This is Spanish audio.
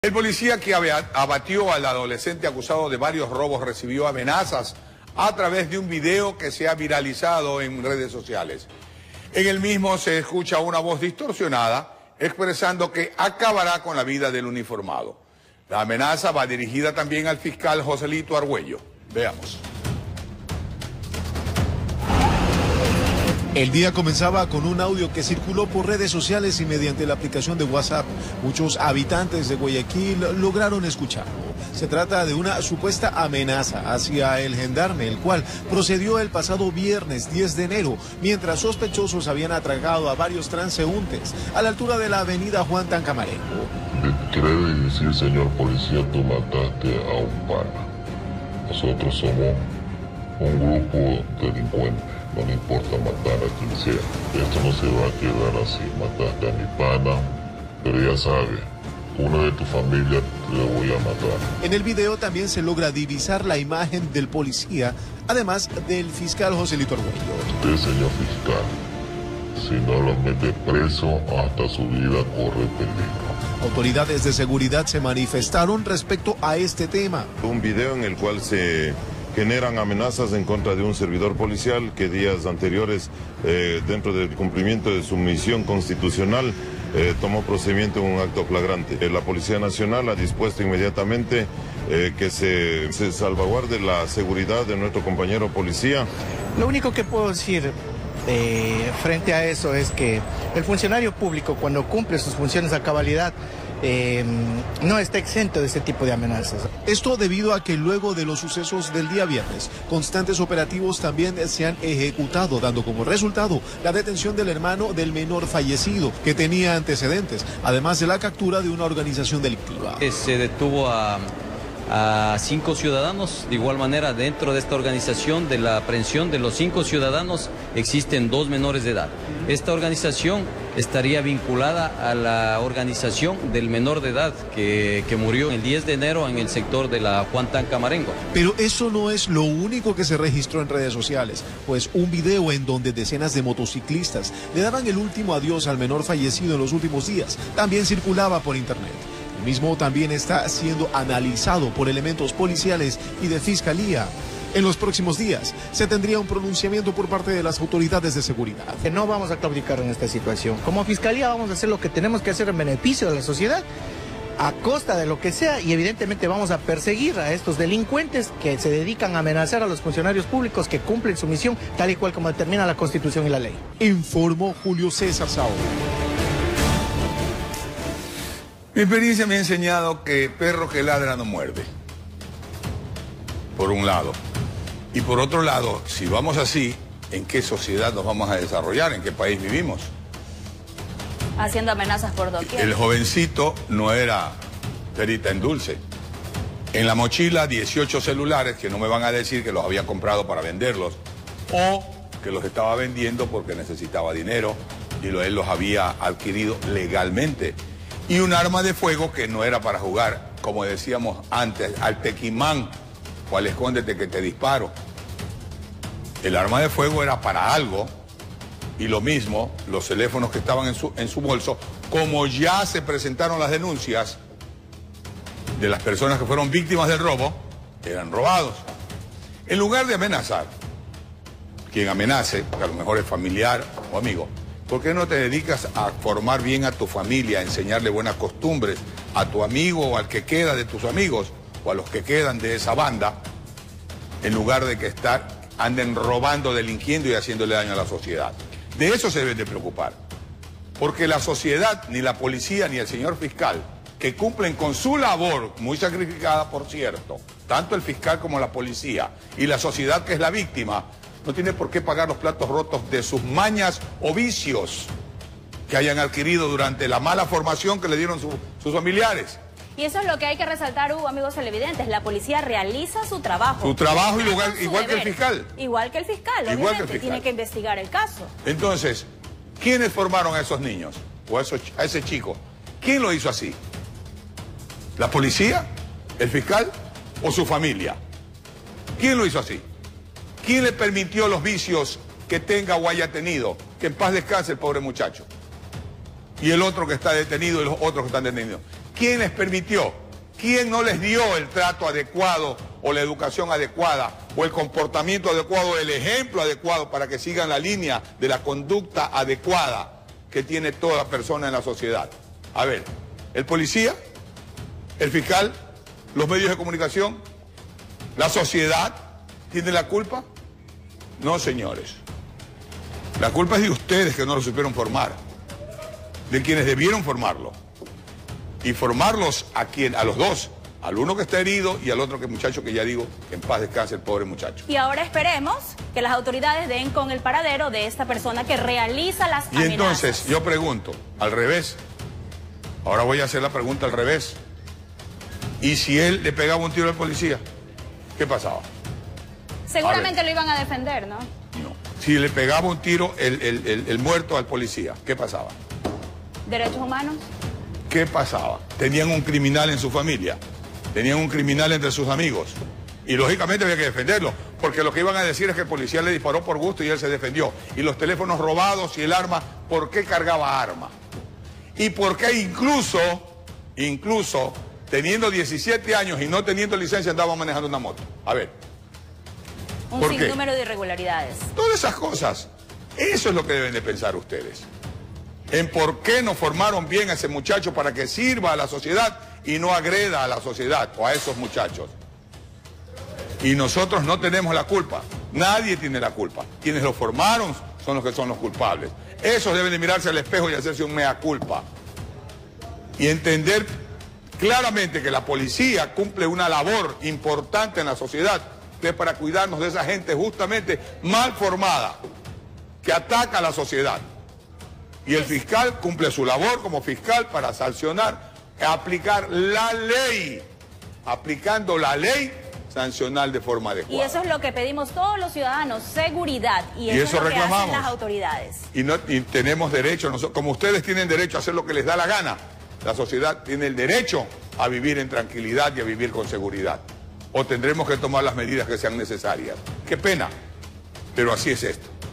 El policía que abatió al adolescente acusado de varios robos recibió amenazas a través de un video que se ha viralizado en redes sociales. En el mismo se escucha una voz distorsionada expresando que acabará con la vida del uniformado. La amenaza va dirigida también al fiscal Joselito Argüello. Veamos. El día comenzaba con un audio que circuló por redes sociales y mediante la aplicación de WhatsApp. Muchos habitantes de Guayaquil lograron escucharlo. Se trata de una supuesta amenaza hacia el gendarme, el cual procedió el pasado viernes 10 de enero, mientras sospechosos habían atracado a varios transeúntes a la altura de la avenida Juan Tancamarengo. ¿Qué debe decir, señor policía? Tú mataste a un pana. Nosotros somos un grupo delincuente. No le importa matar a quien sea. Esto no se va a quedar así. Mataste a mi pana, pero ya sabes, una de tu familia te voy a matar. En el video también se logra divisar la imagen del policía, además del fiscal Joselito Argüello. Usted, señor fiscal, si no lo mete preso, hasta su vida corre peligro. Autoridades de seguridad se manifestaron respecto a este tema. Un video en el cual se generan amenazas en contra de un servidor policial que días anteriores, dentro del cumplimiento de su misión constitucional, tomó procedimiento en un acto flagrante. La Policía Nacional ha dispuesto inmediatamente que se salvaguarde la seguridad de nuestro compañero policía. Lo único que puedo decir frente a eso es que el funcionario público, cuando cumple sus funciones a cabalidad, no está exento de ese tipo de amenazas. Esto debido a que luego de los sucesos del día viernes, constantes operativos también se han ejecutado, dando como resultado la detención del hermano del menor fallecido, que tenía antecedentes, además de la captura de una organización delictiva. Se detuvo a 5 ciudadanos. De igual manera, dentro de esta organización, de la aprehensión de los 5 ciudadanos, existen 2 menores de edad. Esta organización estaría vinculada a la organización del menor de edad que murió el 10 de enero en el sector de la Juan Tancamarengo. Pero eso no es lo único que se registró en redes sociales, pues un video en donde decenas de motociclistas le daban el último adiós al menor fallecido en los últimos días también circulaba por internet. El mismo también está siendo analizado por elementos policiales y de fiscalía. En los próximos días se tendría un pronunciamiento por parte de las autoridades de seguridad. No vamos a claudicar en esta situación. Como fiscalía vamos a hacer lo que tenemos que hacer en beneficio de la sociedad, a costa de lo que sea, y evidentemente vamos a perseguir a estos delincuentes que se dedican a amenazar a los funcionarios públicos que cumplen su misión tal y cual como determina la Constitución y la ley. Informó Julio César Saúl. Mi experiencia me ha enseñado que perro que ladra no muerde, por un lado. Y por otro lado, si vamos así, ¿en qué sociedad nos vamos a desarrollar? ¿En qué país vivimos? Haciendo amenazas por doquier. El jovencito no era perita en dulce. En la mochila 18 celulares que no me van a decir que los había comprado para venderlos o que los estaba vendiendo porque necesitaba dinero y él los había adquirido legalmente. Y un arma de fuego que no era para jugar, como decíamos antes, al tequimán o al escóndete que te disparo. El arma de fuego era para algo, y lo mismo, los teléfonos que estaban en su bolso, como ya se presentaron las denuncias de las personas que fueron víctimas del robo, eran robados. En lugar de amenazar, quien amenace, que a lo mejor es familiar o amigo, ¿por qué no te dedicas a formar bien a tu familia, a enseñarle buenas costumbres a tu amigo o al que queda de tus amigos o a los que quedan de esa banda, en lugar de que anden robando, delinquiendo y haciéndole daño a la sociedad? De eso se deben de preocupar, porque la sociedad, ni la policía, ni el señor fiscal, que cumplen con su labor, muy sacrificada por cierto, tanto el fiscal como la policía, y la sociedad que es la víctima, no tiene por qué pagar los platos rotos de sus mañas o vicios que hayan adquirido durante la mala formación que le dieron sus familiares. Y eso es lo que hay que resaltar, Hugo, amigos televidentes. La policía realiza su trabajo. Su trabajo igual que el fiscal. Igual que el fiscal, obviamente. Tiene que investigar el caso. Entonces, ¿quiénes formaron a esos niños? O a ese chico. ¿Quién lo hizo así? ¿La policía? ¿El fiscal? ¿O su familia? ¿Quién lo hizo así? ¿Quién le permitió los vicios que tenga o haya tenido? Que en paz descanse el pobre muchacho. Y el otro que está detenido y los otros que están detenidos. ¿Quién les permitió? ¿Quién no les dio el trato adecuado o la educación adecuada o el comportamiento adecuado, el ejemplo adecuado para que sigan la línea de la conducta adecuada que tiene toda persona en la sociedad? A ver, el policía, el fiscal, los medios de comunicación, la sociedad, ¿tiene la culpa? No, señores. La culpa es de ustedes que no lo supieron formar, de quienes debieron formarlo. Y formarlos a los dos, al uno que está herido y al otro que muchacho que ya digo, que en paz descanse el pobre muchacho. Y ahora esperemos que las autoridades den con el paradero de esta persona que realiza las amenazas. Y entonces yo pregunto, al revés, ahora voy a hacer la pregunta al revés. ¿Y si él le pegaba un tiro al policía? ¿Qué pasaba? Seguramente lo iban a defender, ¿no? No. Si le pegaba un tiro el muerto al policía, ¿qué pasaba? ¿Derechos humanos? ¿Qué pasaba? Tenían un criminal en su familia, tenían un criminal entre sus amigos y lógicamente había que defenderlo, porque lo que iban a decir es que el policía le disparó por gusto y él se defendió. Y los teléfonos robados y el arma, ¿por qué cargaba arma? Y por qué incluso teniendo 17 años y no teniendo licencia andaba manejando una moto. A ver. Un sinnúmero de irregularidades. Todas esas cosas, eso es lo que deben de pensar ustedes. En por qué no formaron bien a ese muchacho para que sirva a la sociedad y no agreda a la sociedad o a esos muchachos. Y nosotros no tenemos la culpa, nadie tiene la culpa. Quienes lo formaron son los que son los culpables. Esos deben de mirarse al espejo y hacerse un mea culpa. Y entender claramente que la policía cumple una labor importante en la sociedad, que es para cuidarnos de esa gente justamente mal formada, que ataca a la sociedad. Y el fiscal cumple su labor como fiscal para sancionar, aplicar la ley, aplicando la ley, sancionar de forma adecuada. Y eso es lo que pedimos todos los ciudadanos, seguridad, y eso es lo que hacen las autoridades. Y tenemos derecho, nosotros, como ustedes tienen derecho a hacer lo que les da la gana, la sociedad tiene el derecho a vivir en tranquilidad y a vivir con seguridad. O tendremos que tomar las medidas que sean necesarias. Qué pena, pero así es esto.